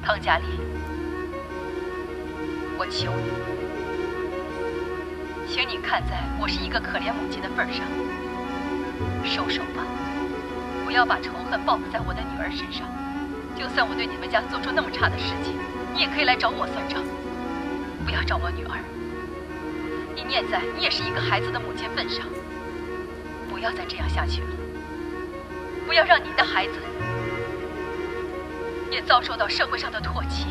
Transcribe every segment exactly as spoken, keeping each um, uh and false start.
汤佳丽，我求你，请你看在我是一个可怜母亲的份上，收手吧，不要把仇恨报复在我的女儿身上。就算我对你们家做出那么差的事情，你也可以来找我算账，不要找我女儿。你念在你也是一个孩子的母亲份上，不要再这样下去了，不要让你的孩子也遭受到社会上的唾弃。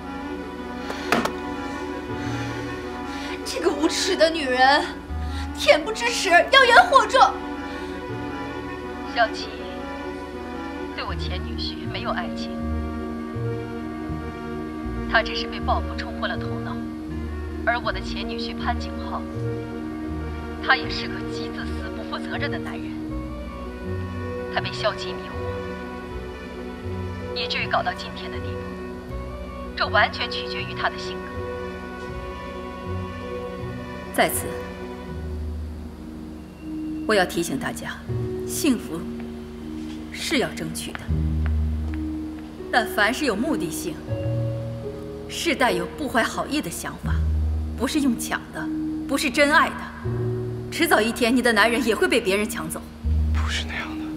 这个无耻的女人，恬不知耻，妖言惑众。 萧琪对我前女婿没有爱情，他只是被报复冲昏了头脑。而我的前女婿潘景浩，他也是个极自私、不负责任的男人。他被萧琪迷惑，以至于搞到今天的地步，这完全取决于他的性格。在此，我要提醒大家，幸福是要争取的，但凡是有目的性，是带有不怀好意的想法，不是用抢的，不是真爱的，迟早一天你的男人也会被别人抢走。 不是那样的，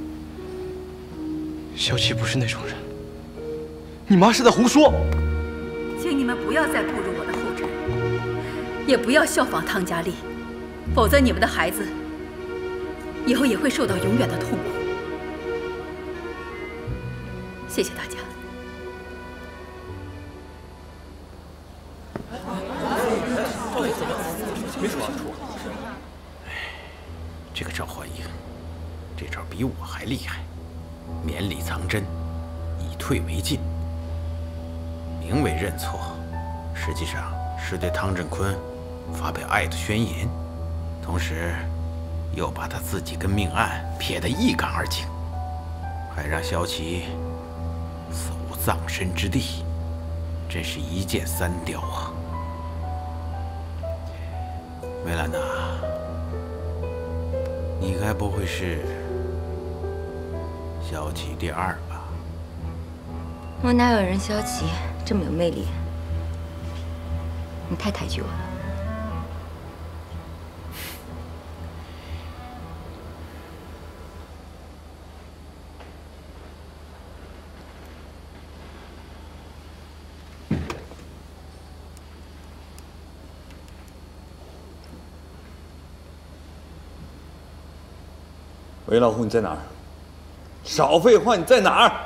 萧琪不是那种人，你妈是在胡说。 请你们不要再步入我的后尘，也不要效仿汤佳丽，否则你们的孩子以后也会受到永远的痛苦。谢谢大家。 没说错。哎，这个赵焕英，这招比我还厉害，绵里藏针，以退为进。名为认错，实际上是对汤振坤发表爱的宣言，同时又把他自己跟命案撇得一干二净，还让萧琪死无葬身之地，真是一箭三雕啊！梅兰娜，你该不会是萧琪第二吧？ 我哪有任萧琪这么有魅力？你太抬举我了。 韦老虎，你在哪儿？少废话，你在哪儿？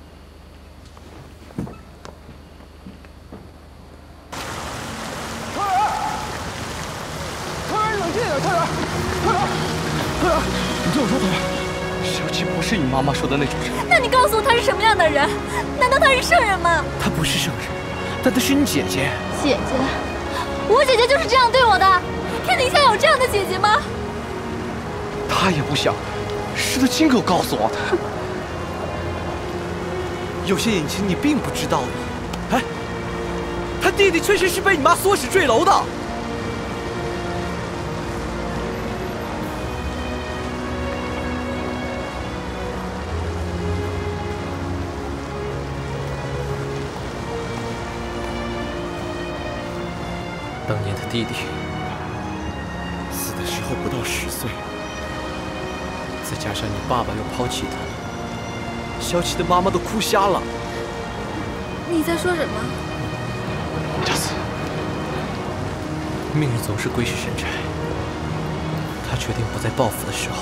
汤圆，汤圆，冷静点，汤圆，汤圆，汤圆，你听我说，汤圆，萧琪不是你妈妈说的那种人。 那你告诉我他是什么样的人？难道他是圣人吗？ 她不是圣人，但她是你姐姐。 姐姐，我姐姐就是这样对我的。天底下有这样的姐姐吗？ 她也不想。是他亲口告诉我的。有些隐情你并不知道的。哎，他弟弟确实是被你妈唆使坠楼的。当年他弟弟死的时候不到十岁。再加上你爸爸又抛弃他，萧琪的妈妈都哭瞎了。 你在说什么？ 佳思，命运总是鬼使神差。他决定不再报复的时候，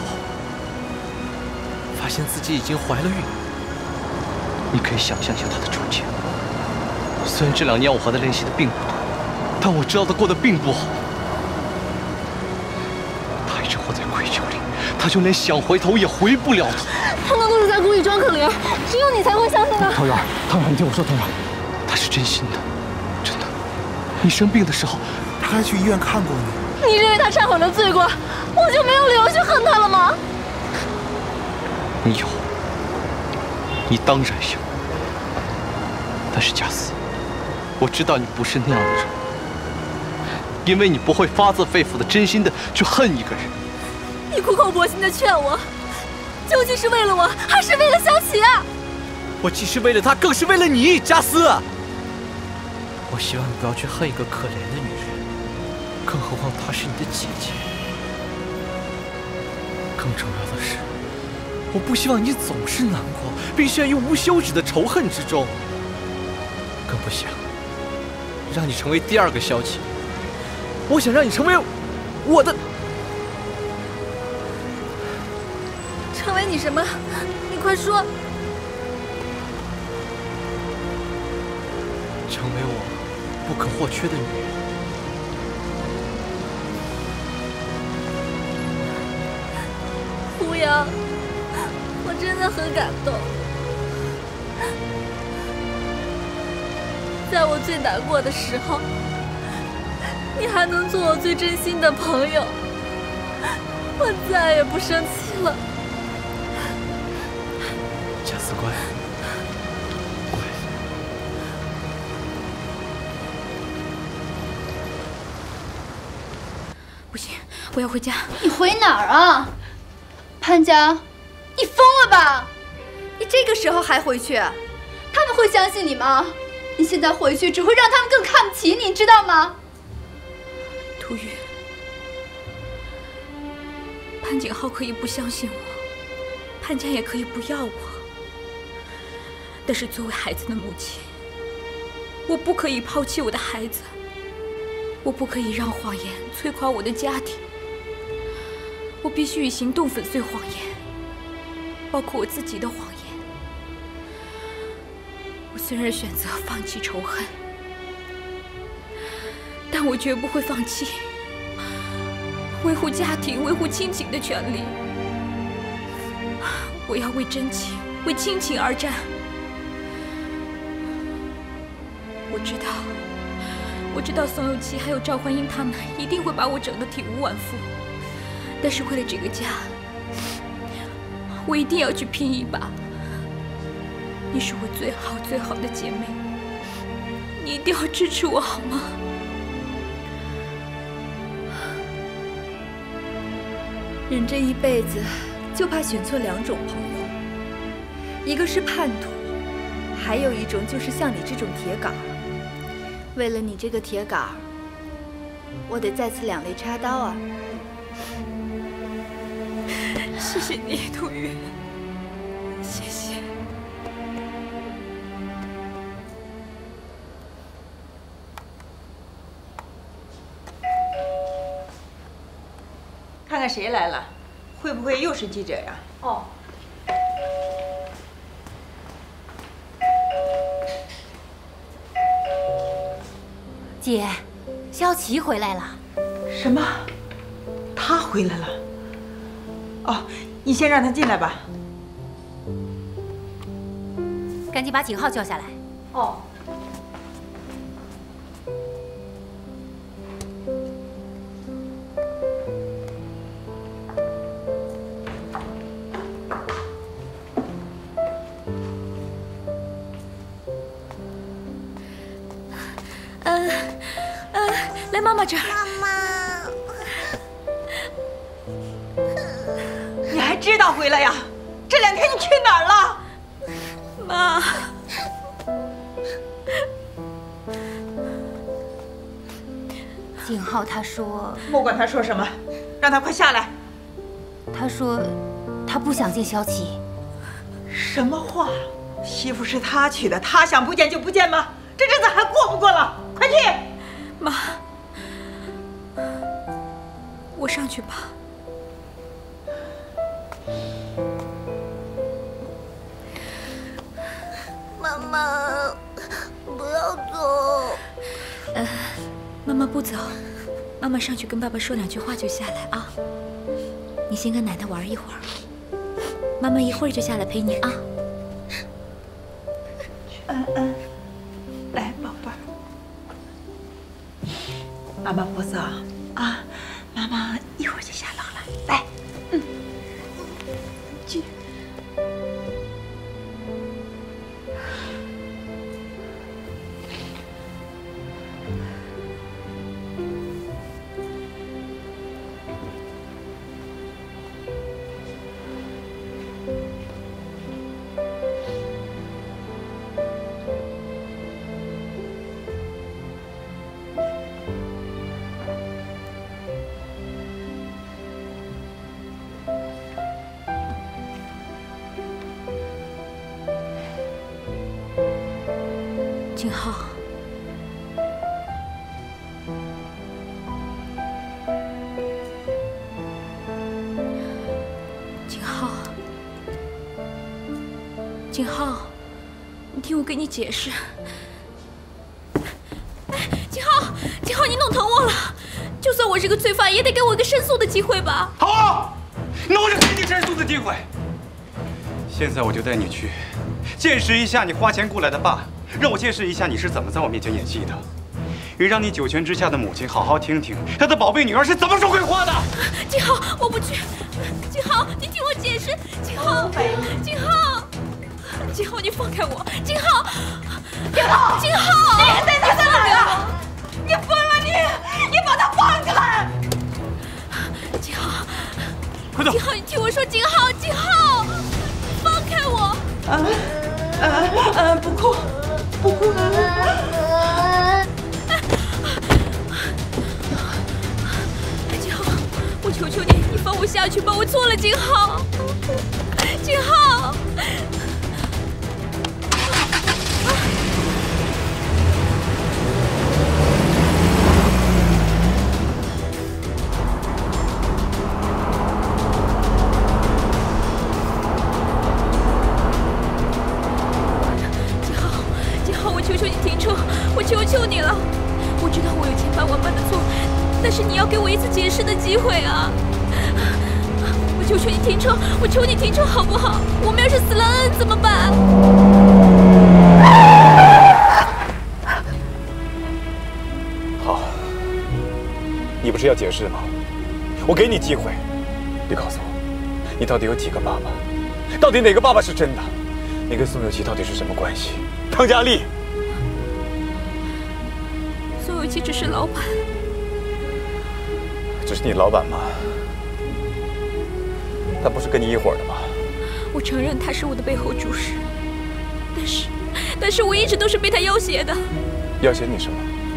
发现自己已经怀了孕。你可以想象一下他的处境。虽然这两年我和他联系的并不多，但我知道他过得并不好。他一直活在愧疚里。他就连想回头也回不了头。 他们都是在故意装可怜，只有你才会相信他。 汤圆，汤圆，你听我说，汤圆，他是真心的，真的。你生病的时候，他还去医院看过你。 你认为他忏悔了罪过，我就没有理由去恨他了吗？ 你有，你当然有。但是佳思，我知道你不是那样的人，因为你不会发自肺腑的、真心的去恨一个人。 你苦口婆心的劝我，究竟是为了我，还是为了萧琪啊？ 我既是为了他，更是为了你，佳思。 希望你不要去恨一个可怜的女人，更何况她是你的姐姐。更重要的是，我不希望你总是难过，并陷于无休止的仇恨之中，更不想让你成为第二个萧琪。我想让你成为我的。 成为你什么？你快说！ 成为我不可或缺的女人。 胡杨，我真的很感动。在我最难过的时候，你还能做我最真心的朋友。我再也不生气了。 佳思乖，乖。 不行，我要回家。 你回哪儿啊，潘家？你疯了吧？你这个时候还回去？他们会相信你吗？你现在回去只会让他们更看不起你，你知道吗？ 涂雨，潘景浩可以不相信我，潘家也可以不要我，但是作为孩子的母亲，我不可以抛弃我的孩子，我不可以让谎言摧垮我的家庭，我必须以行动粉碎谎言，包括我自己的谎言。我虽然选择放弃仇恨，但我绝不会放弃维护家庭、维护亲情的权利。我要为真情、为亲情而战。我知道，我知道宋有琪还有赵焕英他们一定会把我整得体无完肤，但是为了这个家，我一定要去拼一把。你是我最好最好的姐妹，你一定要支持我好吗？ 人这一辈子就怕选错两种朋友，一个是叛徒，还有一种就是像你这种铁杆。为了你这个铁杆，我得再次两肋插刀啊！ 谢谢你，涂雨，谢谢。 看看谁来了，会不会又是记者呀？哦。 姐，萧琪回来了。 什么？他回来了？哦，你先让他进来吧。 赶紧把景浩叫下来。 哦。 呃，呃，来妈妈这儿。 妈妈， 你还知道回来呀？这两天你去哪儿了？ 妈。 景浩他说， 莫管他说什么，让他快下来。 他说他不想见萧琪。 什么话？媳妇是他娶的，他想不见就不见吗？这日子还过不过了？快去！ 妈，我上去吧。 妈妈，不要走。 呃，妈妈不走，妈妈上去跟爸爸说两句话就下来啊。你先跟奶奶玩一会儿，妈妈一会儿就下来陪你啊。 安安，来，宝贝儿。妈妈不走啊，妈妈一会儿就下楼了。来，嗯，去。 景浩，景浩，景浩，你听我给你解释。哎，景浩，景浩，你弄疼我了。就算我是个罪犯，也得给我一个申诉的机会吧。 好啊，那我就给你申诉的机会。现在我就带你去见识一下你花钱雇来的爸。 让我见识一下你是怎么在我面前演戏的，也让你九泉之下的母亲好好听听她的宝贝女儿是怎么说鬼话的。 景浩，我不去。景浩，你听我解释。景浩，景浩，景浩，你放开我。景浩，景浩，景浩，你还在你在哪呀？你疯了你！你把他放开！景浩， 快走！ 景浩，你听我说，景浩，景浩，放开我！ 啊啊啊！不哭。 不哭了， 景浩，我求求你，你放我下去吧，我错了，景浩，景浩。我求求你了，我知道我有千般万般的错，但是你要给我一次解释的机会啊！我求求你停车，我求你停车好不好？我们要是死了恩怎么办？ 好，你不是要解释吗？我给你机会，你告诉我，你到底有几个爸爸？到底哪个爸爸是真的？你跟宋有琪到底是什么关系？汤佳丽。 宋有琪只是老板， 只是你老板吗？他不是跟你一伙的吗？ 我承认他是我的背后主使，但是，但是我一直都是被他要挟的。 要挟你什么？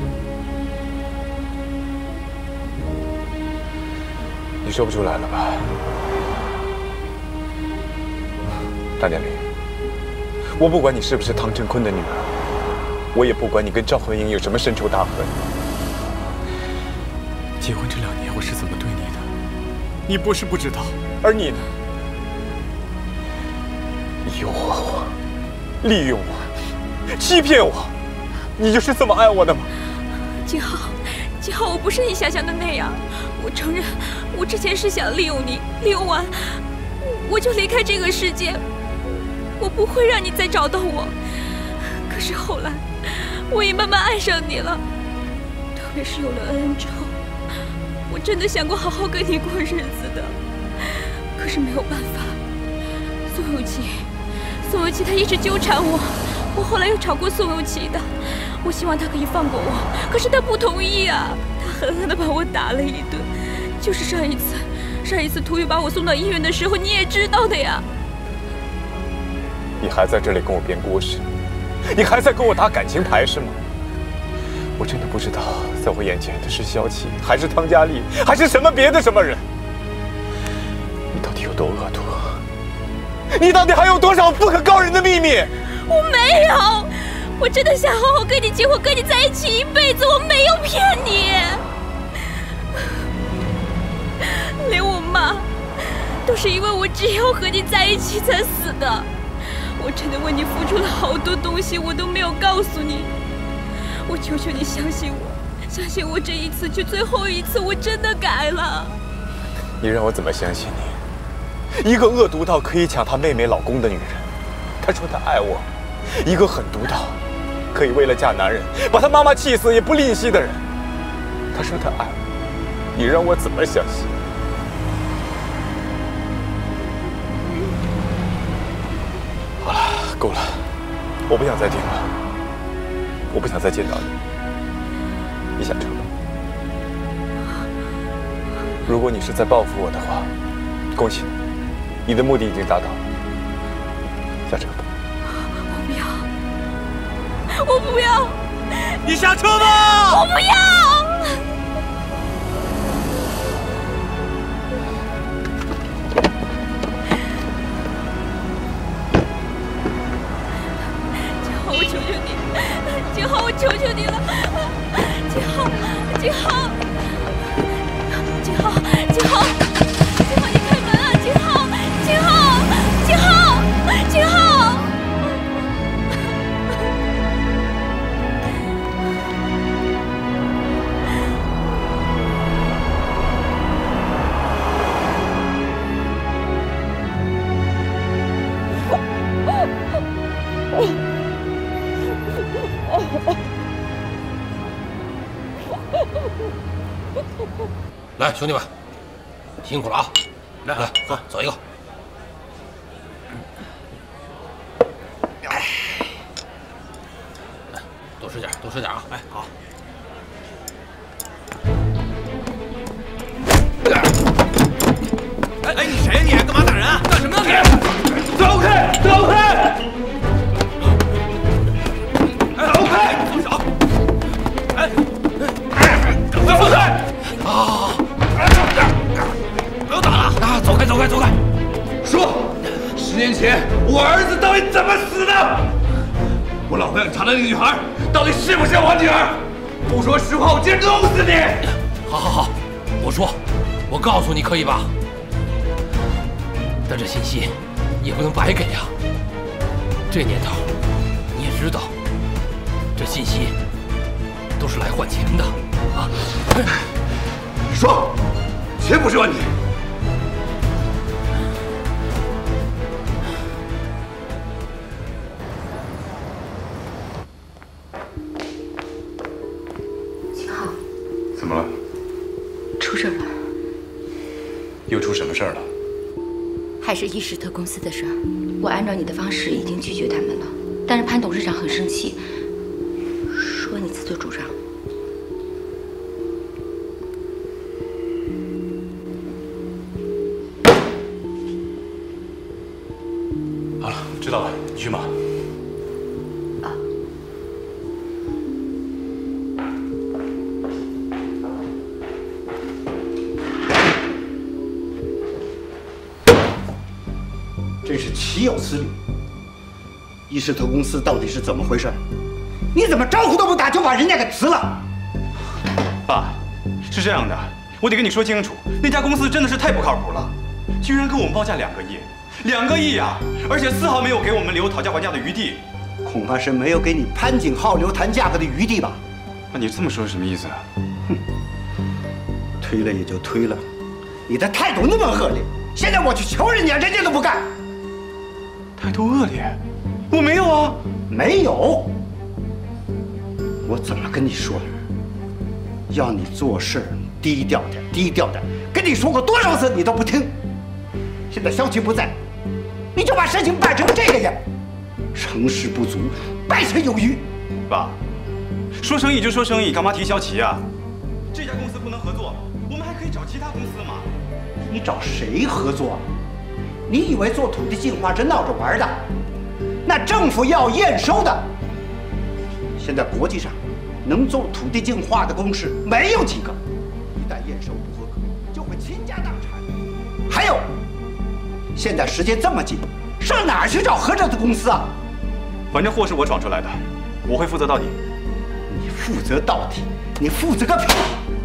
你说不出来了吧？汤佳丽，我不管你是不是汤振坤的女儿。 我也不管你跟赵慧英有什么深仇大恨。 结婚这两年我是怎么对你的，你不是不知道。 而你呢？你诱惑我，利用我，欺骗我，你就是这么爱我的吗？ 景浩，景浩，我不是你想象的那样。我承认，我之前是想利用你，利用完我就离开这个世界，我不会让你再找到我。可是后来。 我也慢慢爱上你了，特别是有了恩恩之后，我真的想过好好跟你过日子的。可是没有办法，宋有琪，宋有琪他一直纠缠我，我后来又找过宋有琪的，我希望他可以放过我，可是他不同意啊，他狠狠地把我打了一顿。就是上一次，上一次涂玉把我送到医院的时候，你也知道的呀。 你还在这里跟我编故事？ 你还在跟我打感情牌是吗？我真的不知道，在我眼前的是萧琪，还是汤佳丽，还是什么别的什么人？你到底有多恶毒？你到底还有多少不可告人的秘密？ 我没有，我真的想好好跟你结婚，跟你在一起一辈子，我没有骗你。连我妈都是因为我只要和你在一起才死的。 我真的为你付出了好多东西，我都没有告诉你。我求求你相信我，相信我这一次就最后一次，我真的改了。 你让我怎么相信你？一个恶毒到可以抢她妹妹老公的女人，她说她爱我；一个狠毒到可以为了嫁男人把她妈妈气死也不吝惜的人，她说她爱我。你让我怎么相信？ 好了，够了，我不想再听了，我不想再见到你，你下车吧。如果你是在报复我的话，恭喜你，你的目的已经达到了。下车吧。 我不要，我不要， 你下车吧。 我不要。 我求求你， 景浩，我求求你了，景浩，景浩，景浩，景浩，景浩，你开门啊！景浩，景浩，景浩，景浩。 来，兄弟们，辛苦了啊！来来，喝，走一个。哎，多吃点，多吃点啊！哎，好。 哎哎，你谁呀你？干嘛打人啊？干什么呀你？ 走开，走开！ 走开！放手！哎，赶快放开！啊！ 不要打了！啊，走开，走开，走开！ 说，十年前我儿子到底怎么死的？我老婆想查的那个女孩，到底是不是我女儿？不说实话，我今儿弄死你！ 好，好，好，我说，我告诉你可以吧？但这信息也不能白给呀。这年头，你也知道，这信息都是来换钱的啊！ 说，钱不是问题。 怎么了？ 出事了。 又出什么事儿了？ 还是伊士特公司的事儿。我按照你的方式已经拒绝他们了，但是潘董事长很生气，说你自作主张。 好了，知道了，你去忙。 真是岂有此理！伊士特公司到底是怎么回事？你怎么招呼都不打就把人家给辞了？ 爸，是这样的，我得跟你说清楚，那家公司真的是太不靠谱了，居然跟我们报价两个亿，两个亿呀！而且丝毫没有给我们留讨价还价的余地。 恐怕是没有给你潘景浩留谈价格的余地吧？ 那你这么说是什么意思啊？ 哼，推了也就推了，你的态度那么恶劣，现在我去求人家，人家都不干。 态度恶劣，我没有啊， 没有。我怎么跟你说？要你做事低调点，低调点。跟你说过多少次，你都不听。现在萧琪不在，你就把事情办成这个样，成事不足，败成有余。 爸，说生意就说生意，干嘛提萧琪啊？这家公司不能合作，我们还可以找其他公司嘛。 你找谁合作？ 你以为做土地净化是闹着玩的？那政府要验收的。现在国际上能做土地净化的公司没有几个，一旦验收不合格，就会倾家荡产。还有，现在时间这么紧，上哪儿去找合着的公司啊？ 反正祸是我闯出来的，我会负责到底。 你负责到底？你负责个屁！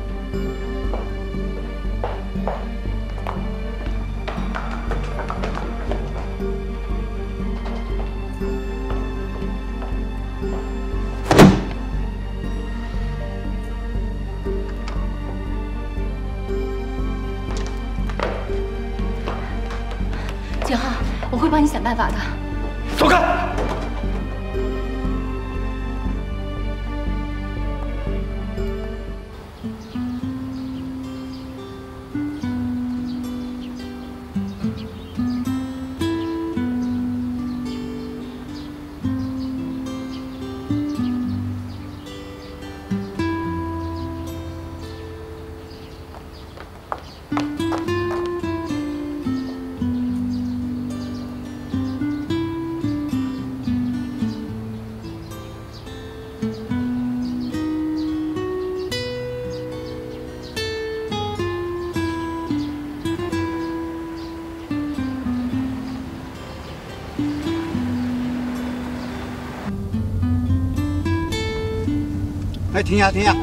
景浩，我会帮你想办法的。 走开！ 哎，停下，停下！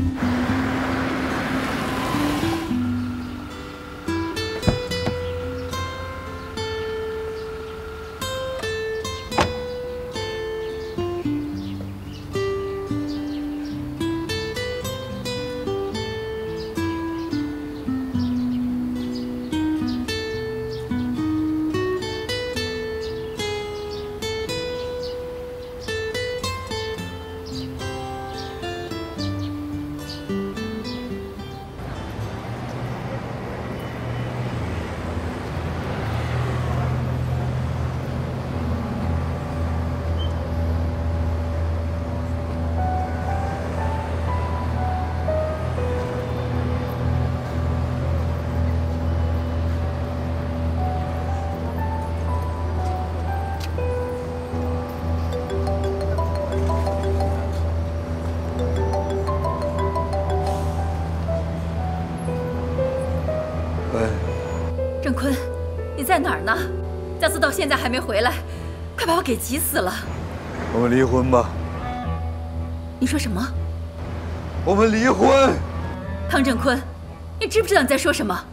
郑坤，你在哪儿呢？佳思到现在还没回来，快把我给急死了！ 我们离婚吧。 你说什么？ 我们离婚。 汤振坤，你知不知道你在说什么？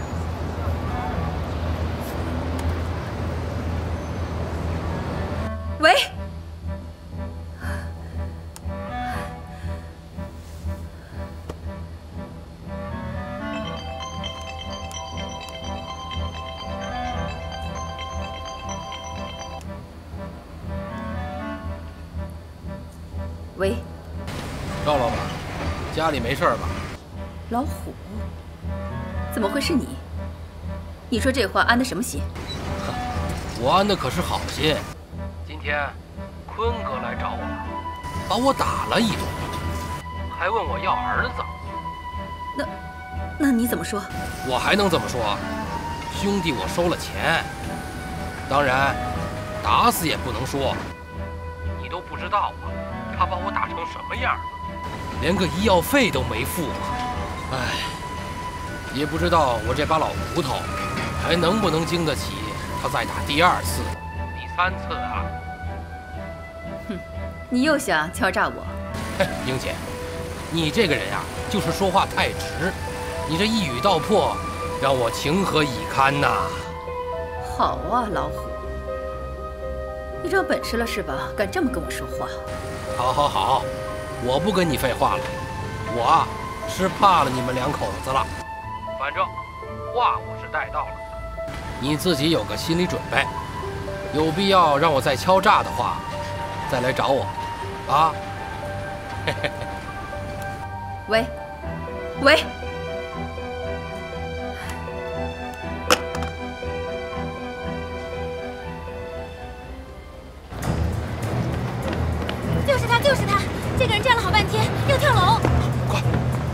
喂。 喂， 赵老板，家里没事吧？ 老虎，怎么会是你？你说这话安的什么心？ 我安的可是好心。今天坤哥来找我了，把我打了一顿，还问我要儿子。 那，那你怎么说？ 我还能怎么说？兄弟，我收了钱，当然，打死也不能说。你都不知道啊。 他把我打成什么样，连个医药费都没付啊！唉，也不知道我这把老骨头还能不能经得起他再打第二次、第三次啊！ 哼，你又想敲诈我？ 嘿，英姐，你这个人呀、啊，就是说话太直，你这一语道破，让我情何以堪呐！ 好啊，老虎，你长本事了是吧？敢这么跟我说话？ 好，好，好，我不跟你废话了。我啊是怕了你们两口子了。反正话我是带到了，你自己有个心理准备。有必要让我再敲诈的话，再来找我，啊？嘿嘿嘿。 喂，喂。 就是他，就是他！这个人站了好半天，又跳楼。 快！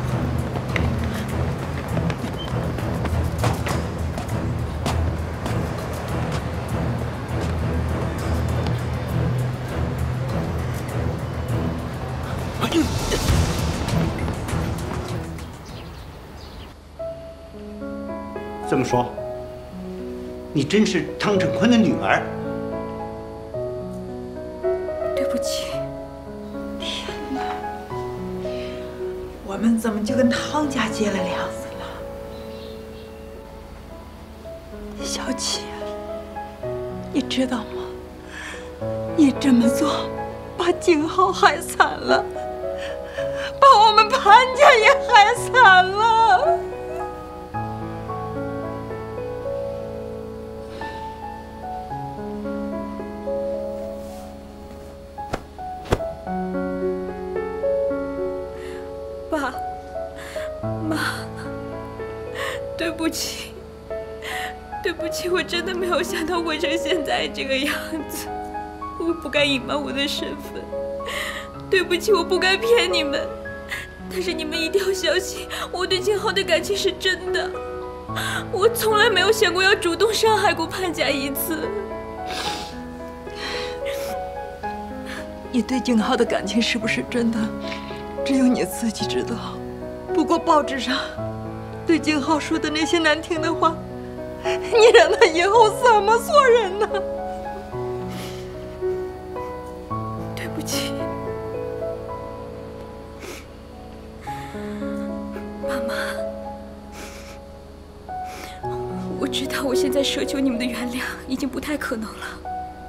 这么说，你真是汤振坤的女儿？ 对不起， 天哪！我们怎么就跟汤家结了梁子了？小七，你知道吗？你这么做，把景浩害惨了，把我们潘家也害惨了。 爸妈，对不起，对不起，我真的没有想到会成现在这个样子，我不该隐瞒我的身份，对不起，我不该骗你们，但是你们一定要相信，我对景浩的感情是真的，我从来没有想过要主动伤害过潘家一次。 你对景浩的感情是不是真的？ 只有你自己知道。不过报纸上对景浩说的那些难听的话，你让他以后怎么做人呢？ 对不起， 道我现在奢求你们的原谅已经不太可能了。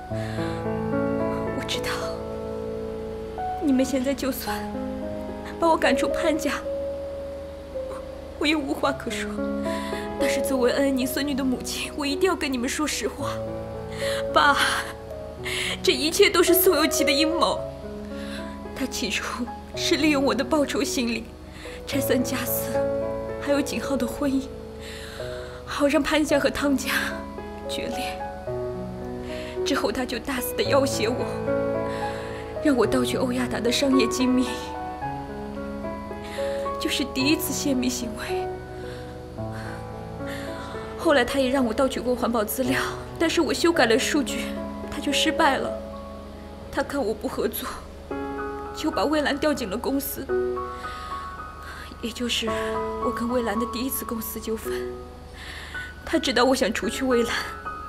我知道，你们现在就算把我赶出潘家，我也无话可说。但是作为恩妮孙女的母亲，我一定要跟你们说实话。爸，这一切都是宋有琪的阴谋。他起初是利用我的报仇心理，拆散家私，还有景浩的婚姻，好让潘家和汤家决裂。之后他就大肆的要挟我，让我盗取欧亚达的商业机密，就是第一次泄密行为。后来他也让我盗取过环保资料，但是我修改了数据，他就失败了。他看我不合作，就把蔚蓝调进了公司，也就是我跟蔚蓝的第一次公司纠纷。他知道我想除去蔚蓝，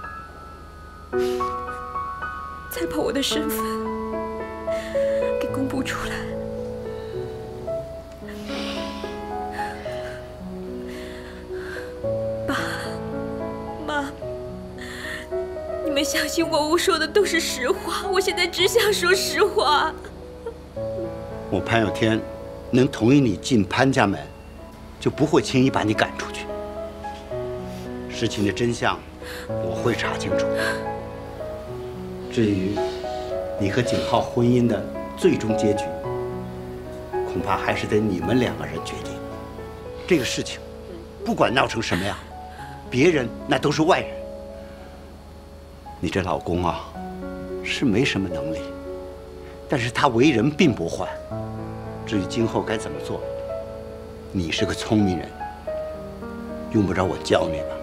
才把我的身份给公布出来。爸妈，你们相信我，我说的都是实话。我现在只想说实话。 我潘有天能同意你进潘家门，就不会轻易把你赶出去。事情的真相我会查清楚。至于你和景浩婚姻的最终结局，恐怕还是得你们两个人决定。这个事情不管闹成什么样，别人那都是外人。你这老公啊，是没什么能力，但是他为人并不坏。至于今后该怎么做，你是个聪明人，用不着我教你吧。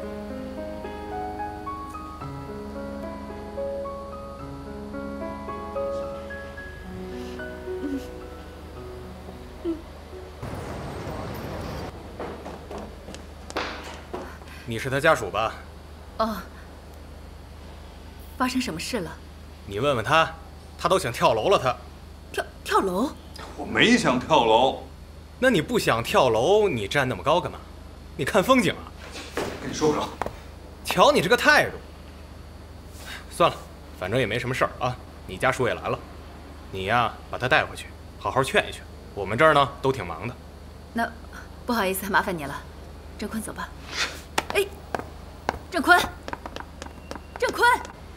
你是他家属吧？ 哦。发生什么事了？ 你问问他，他都想跳楼了。他跳跳楼？ 我没想跳楼。 那你不想跳楼，你站那么高干嘛？你看风景啊？ 跟你说说。 瞧你这个态度。算了，反正也没什么事儿啊。你家属也来了，你呀把他带回去，好好劝一劝。我们这儿呢都挺忙的。 那不好意思，麻烦你了。郑坤，走吧。哎，郑坤，郑坤。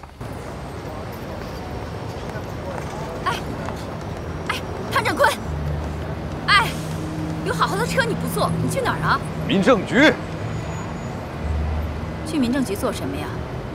潘振坤，哎，有好好的车你不坐，你去哪儿啊？ 民政局。 去民政局做什么呀？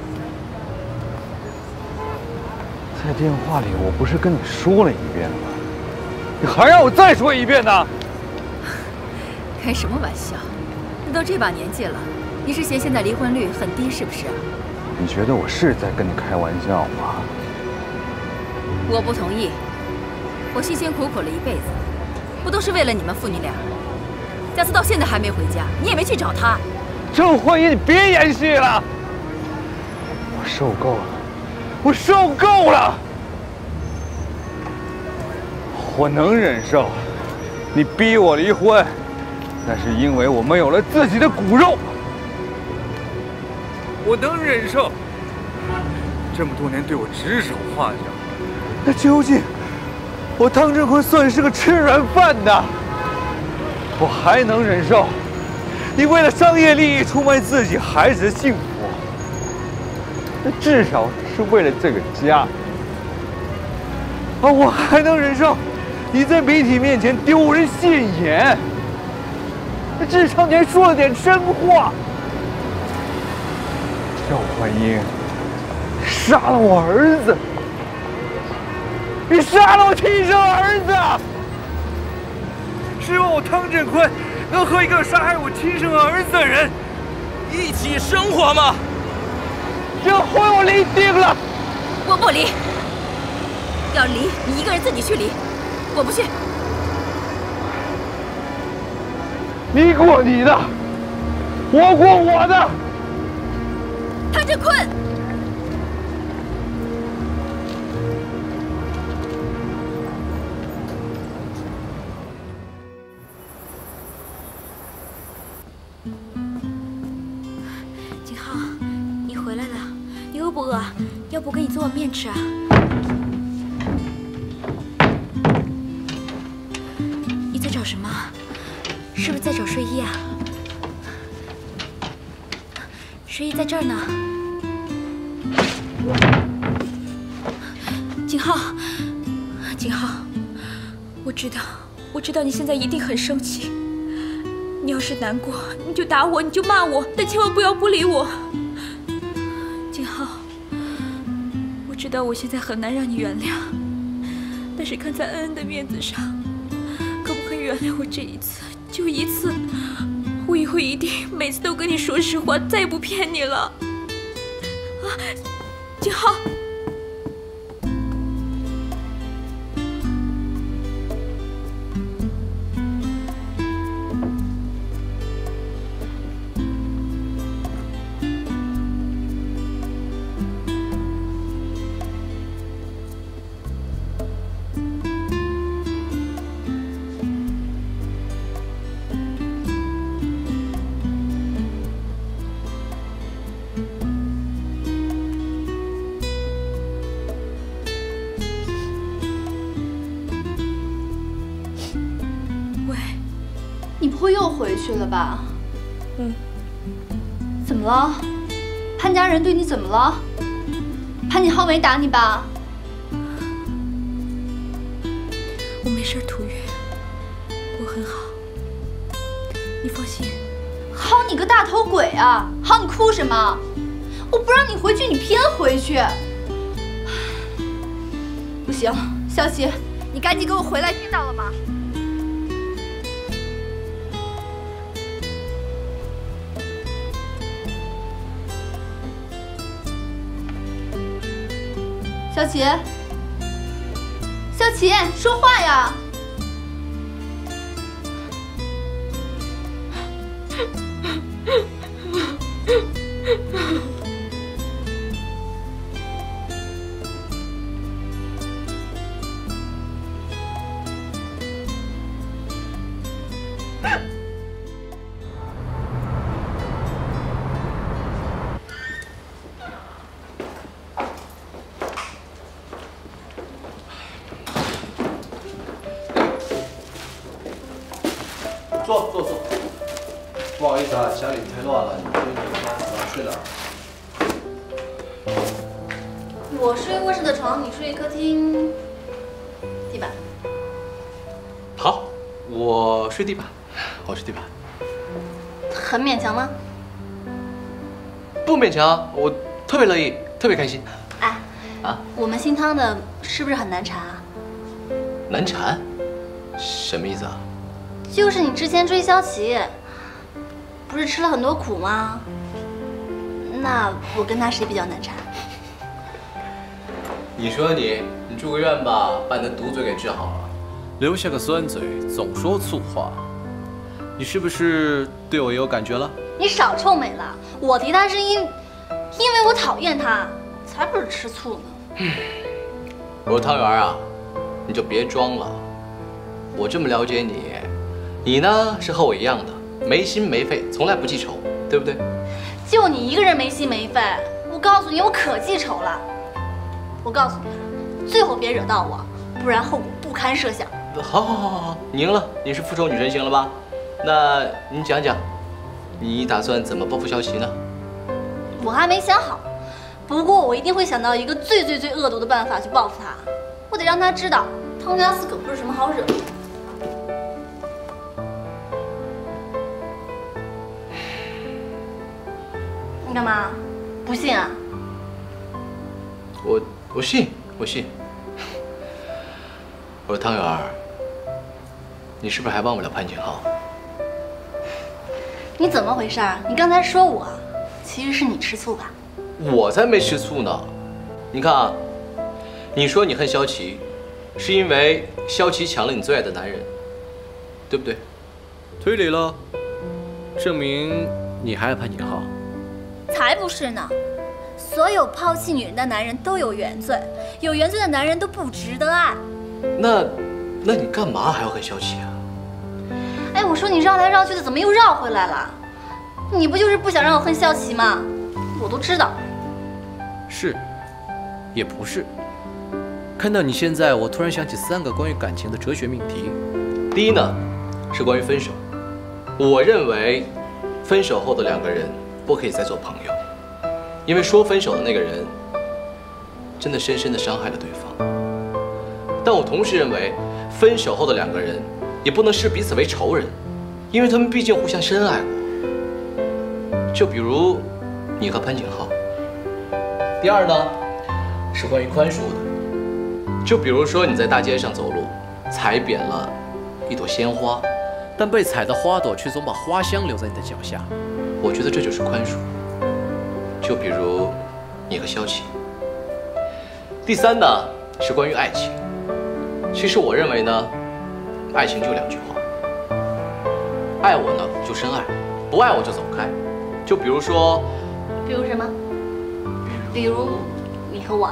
在电话里我不是跟你说了一遍吗？你还让我再说一遍呢？ 开什么玩笑？你都这把年纪了，你是嫌现在离婚率很低是不是？ 你觉得我是在跟你开玩笑吗？ 我不同意。我辛辛苦苦了一辈子，不都是为了你们父女俩？佳思到现在还没回家，你也没去找他。 郑焕英，你别演戏了！我受够了，我受够了！我能忍受你逼我离婚，那是因为我们有了自己的骨肉。我能忍受这么多年对我指手画脚，那究竟？我汤振坤算是个吃软饭的，我还能忍受你为了商业利益出卖自己孩子的幸福，那至少是为了这个家。啊，我还能忍受你在媒体面前丢人现眼，那至少你还说了点真话。赵焕英杀了我儿子。你杀了我亲生儿子！希望我汤振坤能和一个杀害我亲生儿子的人一起生活吗？这婚我离定了。 我不离。要离，你一个人自己去离，我不去。 你过你的，我过我的。 潘振坤。 不给你做碗面吃啊？你在找什么？是不是在找睡衣啊？睡衣在这儿呢。景浩，景浩，我知道，我知道你现在一定很生气。你要是难过，你就打我，你就骂我，但千万不要不理我。景浩，我知道我现在很难让你原谅，但是看在恩恩的面子上，可不可以原谅我这一次？就一次，我以后一定每次都跟你说实话，再也不骗你了。啊，景浩。 你不会又回去了吧？ 嗯。 怎么了？潘家人对你怎么了？潘景浩没打你吧？ 我没事，涂月，我很好，你放心。 好你个大头鬼啊！好你哭什么？我不让你回去，你偏回去。不行，萧琪，你赶紧给我回来，听到了吗？萧琪，萧琪，说话呀！ 坐坐坐，不好意思啊，家里太乱了，你睡哪儿？晚上睡哪儿？ 我睡卧室的床，你睡客厅地板。 好，我睡地板，我睡地板。 很勉强吗？ 不勉强，我特别乐意，特别开心。 哎， 啊， 我们新汤的是不是很难缠啊？ 难缠？什么意思啊？ 就是你之前追萧琪，不是吃了很多苦吗？那我跟他谁比较难缠？ 你说你，你住个院吧，把你的毒嘴给治好了，留下个酸嘴，总说醋话。你是不是对我也有感觉了？ 你少臭美了！我提他是因，因为我讨厌他，才不是吃醋呢。 我说汤圆啊，你就别装了。我这么了解你，你呢是和我一样的，没心没肺，从来不记仇，对不对？ 就你一个人没心没肺，我告诉你，我可记仇了。我告诉你，最后别惹到我，不然后果不堪设想。 好，好，好，好，你赢了，你是复仇女神行了吧？那你讲讲，你打算怎么报复萧琪呢？ 我还没想好，不过我一定会想到一个最最最恶毒的办法去报复他。我得让他知道，汤家寺可不是什么好惹的。你干嘛？不信啊？ 我我信，我信。我说汤圆儿，你是不是还忘不了潘景浩？ 你怎么回事？你刚才说我，其实是你吃醋吧？ 我才没吃醋呢。你看啊，你说你恨萧琪，是因为萧琪抢了你最爱的男人，对不对？推理了，证明你还爱潘景浩。 才不是呢！所有抛弃女人的男人都有原罪，有原罪的男人都不值得爱。 那，那你干嘛还要恨萧琪啊？ 哎，我说你绕来绕去的，怎么又绕回来了？你不就是不想让我恨萧琪吗？我都知道。 是， 也不是。看到你现在，我突然想起三个关于感情的哲学命题。第一呢，是关于分手。我认为，分手后的两个人不可以再做朋友，因为说分手的那个人，真的深深的伤害了对方。但我同时认为，分手后的两个人也不能视彼此为仇人，因为他们毕竟互相深爱过。就比如你和潘景浩。第二呢，是关于宽恕的。就比如说你在大街上走路，踩扁了一朵鲜花，但被踩的花朵却总把花香留在你的脚下，我觉得这就是宽恕。就比如你和萧琪。第三呢，是关于爱情。其实我认为呢，爱情就两句话：爱我呢就深爱，不爱我就走开。就比如说， 比如什么？比如你和我。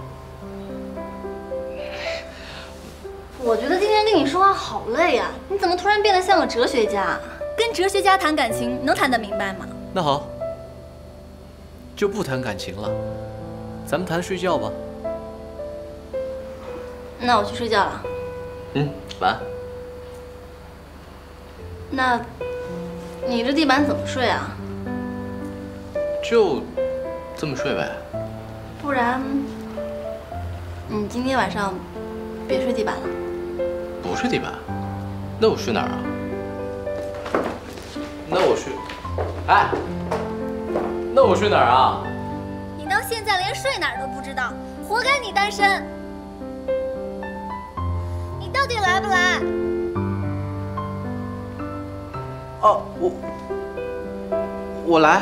我觉得今天跟你说话好累啊！你怎么突然变得像个哲学家？跟哲学家谈感情能谈得明白吗？ 那好，就不谈感情了，咱们谈睡觉吧。 那我去睡觉了。 嗯，晚安。 那，你这地板怎么睡啊？ 就这么睡呗。 不然，你今天晚上别睡地板了。 不睡地板？那我睡哪儿啊？那我睡……哎，那我睡哪儿啊？ 你到现在连睡哪儿都不知道，活该你单身。你到底来不来？ 哦，我我来。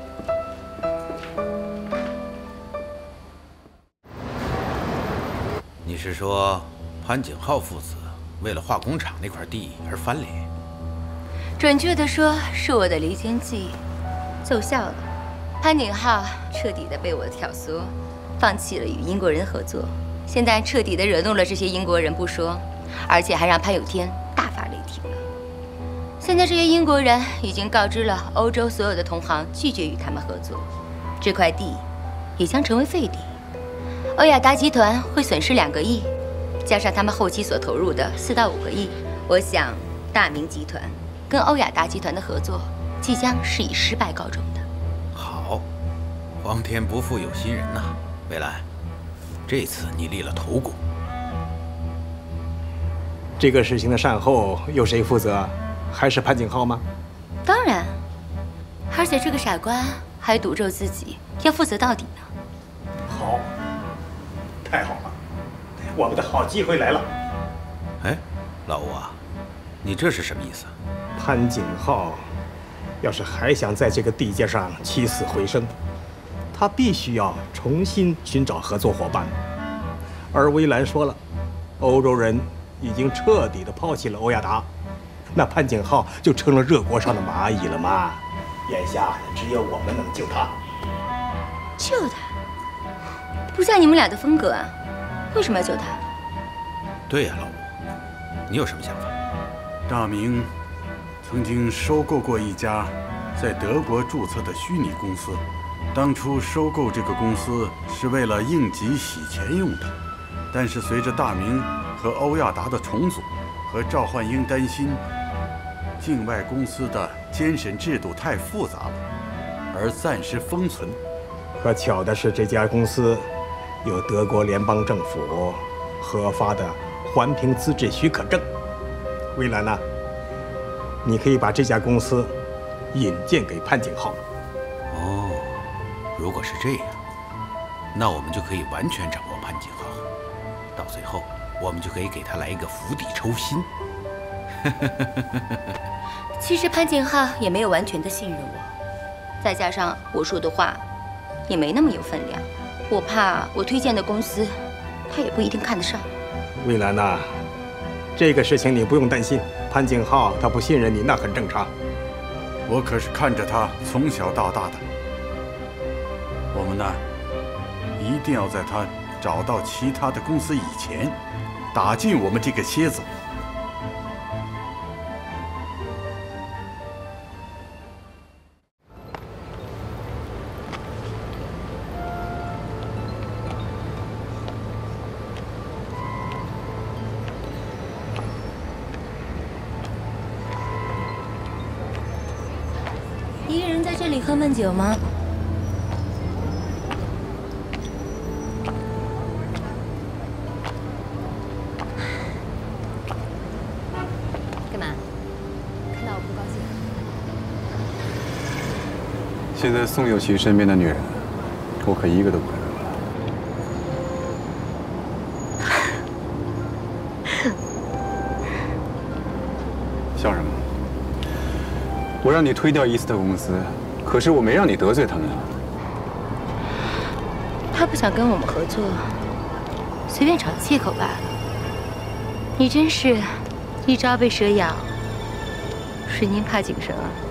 你是说潘景浩父子为了化工厂那块地而翻脸？ 准确的说，是我的离间计奏效了。潘景浩彻底的被我挑唆，放弃了与英国人合作。现在彻底的惹怒了这些英国人不说，而且还让潘有天大发雷霆了。现在这些英国人已经告知了欧洲所有的同行，拒绝与他们合作。这块地也将成为废地。欧亚达集团会损失两个亿，加上他们后期所投入的四到五个亿，我想大明集团跟欧亚达集团的合作即将是以失败告终的。 好，皇天不负有心人呐，魏兰，这次你立了头功。 这个事情的善后由谁负责？还是潘景浩吗？ 当然，而且这个傻瓜还赌咒自己要负责到底呢。 好，太好了，我们的好机会来了。 哎，老吴啊，你这是什么意思？ 潘景浩要是还想在这个地界上起死回生，他必须要重新寻找合作伙伴。而薇兰说了，欧洲人已经彻底的抛弃了欧亚达，那潘景浩就成了热锅上的蚂蚁了嘛。眼下只有我们能救他。 救他？不像你们俩的风格啊！为什么要救他？ 对呀，老吴，你有什么想法？ 大明曾经收购过一家在德国注册的虚拟公司，当初收购这个公司是为了应急洗钱用的，但是随着大明和欧亚达的重组，和赵焕英担心境外公司的监审制度太复杂了，而暂时封存。 可巧的是，这家公司有德国联邦政府核发的环评资质许可证。薇兰呐，你可以把这家公司引荐给潘景浩。 哦，如果是这样，那我们就可以完全掌握潘景浩，到最后我们就可以给他来一个釜底抽薪。 其实潘景浩也没有完全的信任我，再加上我说的话也没那么有分量，我怕我推荐的公司他也不一定看得上。 薇兰呐，这个事情你不用担心，潘景浩他不信任你那很正常。 我可是看着他从小到大的，我们呢一定要在他找到其他的公司以前，打进我们这个蝎子。 这里喝闷酒吗？干嘛？看到我不高兴？ 现在宋有琪身边的女人，我可一个都不认。 笑什么？我让你推掉伊斯特公司，可是我没让你得罪他们啊。 他不想跟我们合作，随便找个借口罢了。你真是一朝被蛇咬，水宁怕井绳啊！